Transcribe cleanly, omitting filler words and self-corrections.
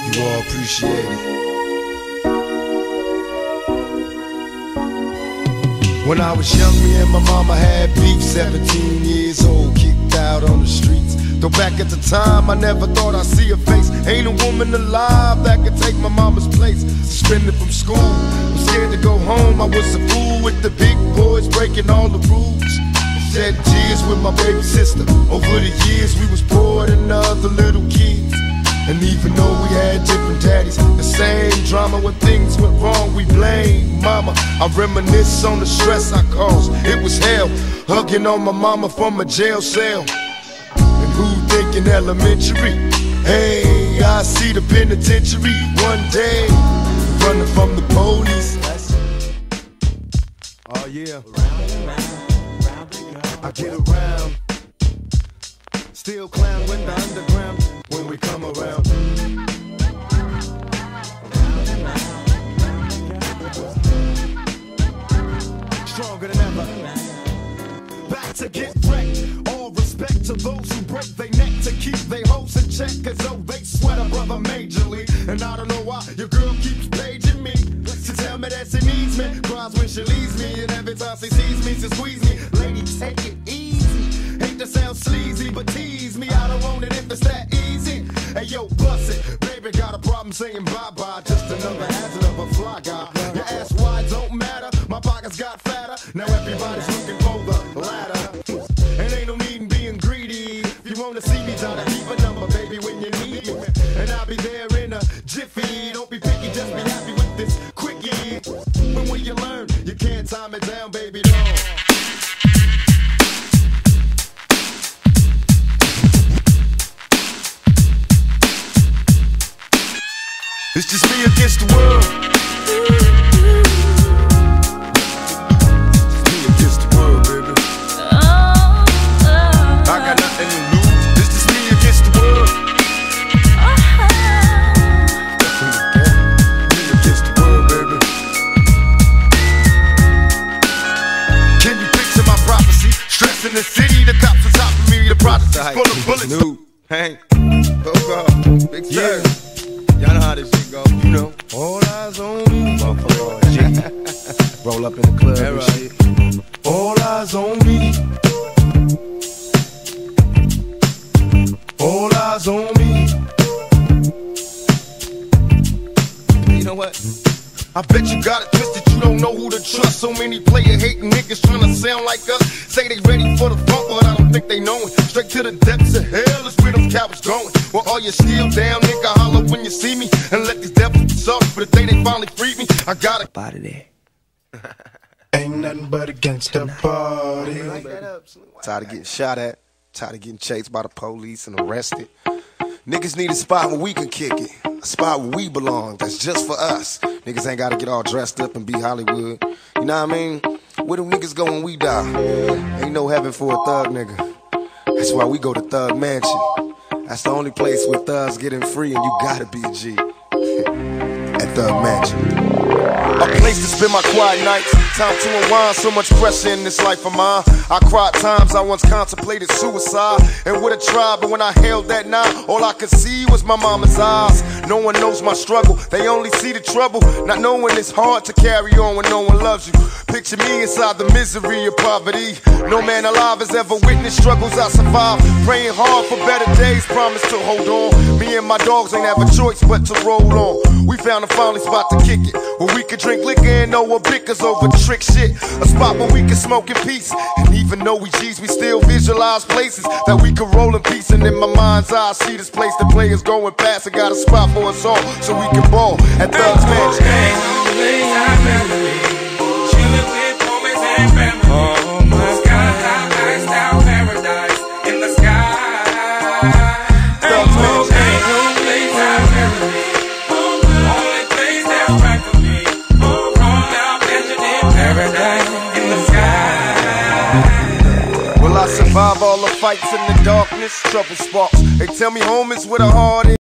You all appreciate it. When I was young, me and my mama had beef. 17 years old, kicked out on the streets. Though back at the time, I never thought I'd see her face. Ain't a woman alive that could take my mama's place. Suspended from school, I'm scared to go home. I was a fool with the big boys, breaking all the rules. Shed tears with my baby sister. Over the years, we was poor than other little kids. And even though we had different daddies, the same drama. When things went wrong, we blame mama. I reminisce on the stress I caused. It was hell, hugging on my mama from a jail cell. And who thinking elementary? Hey, I see the penitentiary one day, running from the police. Oh yeah, I get around. Still clown with the underground when we come around. Stronger than ever. Back to get wrecked. All respect to those who break their neck to keep their hopes in check, as though they sweat a brother majorly. And I don't know why your girl keeps paging me to tell me that she needs me. Cries when she leaves me, and every time she sees me, she squeeze me. Lady, take it easy. Hate to sound sleazy, but tease me. I don't want it if it's that easy. Hey yo, bust it. Baby got a problem saying bye-bye. Just another hazard of a fly guy. Your ass wide don't matter. My pockets got fatter. Now everybody's looking for the ladder. And ain't no need in being greedy. If you wanna see me, try to keep a number, baby, when you need me. And I'll be there in a jiffy. Don't be picky, just be happy with this quickie. But when you learn, you can't time it down, baby, no. It's just me against the world. It's me against the world, baby. I got nothing to lose. It's just me against the world. Me against the world, baby. Can you picture my prophecy? Stress in the city, the cops on top of me, the project is full of bullets. New, Hank, go go, big time. Y'all know how this shit go, you know. All eyes on me. Motherfucker, G. Roll up in the club and shit. All eyes on me. All eyes on me. You know what? I bet you got it twisted, you don't know who to trust. So many player hating niggas trying to sound like us. Say they ready for the funk, but I don't think they know it. Straight to the depths of hell is where them cowards going. Well, all you still down, nigga, holler when you see me. And let these devils be sorry for the day they finally freed me. I got it. Out of there. Ain't nothing but a gangsta party. Tired of getting shot at. Tired of getting chased by the police and arrested. Niggas need a spot where we can kick it. A spot where we belong, that's just for us. Niggas ain't gotta get all dressed up and be Hollywood. You know what I mean? Where do niggas go when we die? Ain't no heaven for a thug nigga. That's why we go to Thug Mansion. That's the only place where thugs getting free and you gotta be a G. At Thug Mansion. A place to spend my quiet nights. Time to unwind, so much pressure in this life of mine. I cried times I once contemplated suicide and would have tried, but when I held that knife, all I could see was my mama's eyes. No one knows my struggle, they only see the trouble. Not knowing it's hard to carry on when no one loves you. Picture me inside the misery of poverty. No man alive has ever witnessed struggles I survived. Praying hard for better days, promise to hold on. Me and my dogs ain't have a choice but to roll on. We found a finally spot to kick it, where we could drink liquor and no one bickers over trick shit. A spot where we can smoke in peace. And even though we G's, we still visualize places that we can roll in peace. And in my mind's eye, I see this place the players going past. I got a spot for us all, so we can ball at Thug's Mansion. Chillin' with homies and family. Oh my sky high, iced out paradise in the sky. Thug's Mansion. Ain't no place I'd rather be. Only place that's right for me. Roll out mansion in paradise in the sky. Will I survive all the fights in the darkness? Trouble sparks. They tell me home is where the heart is.